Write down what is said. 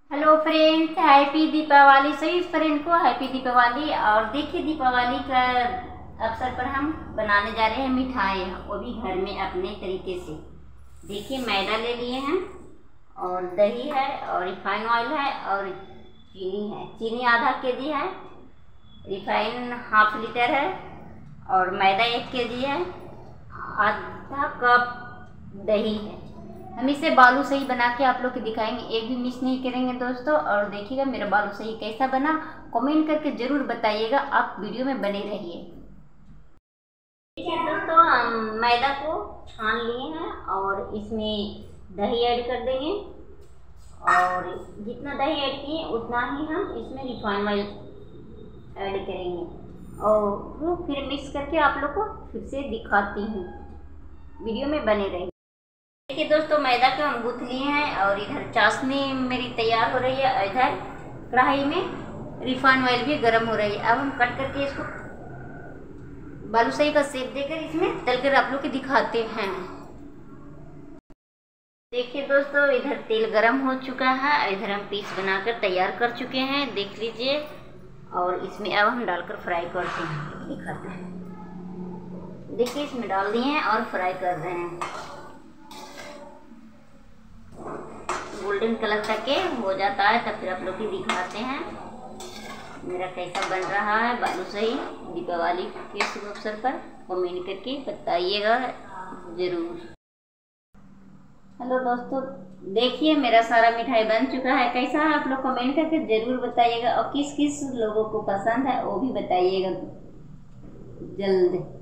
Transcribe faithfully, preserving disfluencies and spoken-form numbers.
Hello friends, happy Deepawali. सभी friend को happy Deepawali. और देखिए, दीपावली का अवसर पर हम बनाने जा रहे हैं मिठाई, वो भी घर में अपने तरीके से। देखिए, मैदा ले लिए हैं और दही है और रिफाइन ऑयल है और चीनी है। चीनी आधा के जी है, रिफाइन हाफ लीटर है और मैदा एक के जी है, आधा कप दही है। हम इसे बालूशाही बना के आप लोग को दिखाएंगे, एक भी मिस नहीं करेंगे दोस्तों। और देखिएगा मेरा बालूशाही कैसा बना, कमेंट करके ज़रूर बताइएगा। आप वीडियो में बने रहिए। देखिए दोस्तों, हम मैदा को छान लिए हैं और इसमें दही ऐड कर देंगे। और जितना दही ऐड किए उतना ही हम इसमें रिफाइन ऑयल ऐड करेंगे और वो फिर मिक्स करके आप लोग को फिर से दिखाती हूँ। वीडियो में बने रहिए। देखिए दोस्तों, मैदा को हम गूँथ लिए हैं और इधर चाशनी मेरी तैयार हो रही है। इधर कढ़ाई में रिफाइन ऑयल भी गर्म हो रही है। अब हम कट करके इसको बालूशाही का शेप देकर इसमें तलकर आप लोग को दिखाते हैं। देखिए दोस्तों, इधर तेल गर्म हो चुका है, इधर हम पीस बनाकर तैयार कर चुके हैं, देख लीजिए। और इसमें अब हम डालकर फ्राई करते हैं, दिखाते हैं। देखिए, इसमें डाल दिए हैं और फ्राई कर रहे हैं। गोल्डन कलर तक के हो जाता है तब फिर आप लोग को दिखाते हैं मेरा कैसा बन रहा है बालूशाही दीपावली के शुभ अवसर पर। कमेंट करके बताइएगा ज़रूर। हेलो दोस्तों, देखिए मेरा सारा मिठाई बन चुका है। कैसा है आप लोग कमेंट करके ज़रूर बताइएगा और किस किस लोगों को पसंद है वो भी बताइएगा जल्द।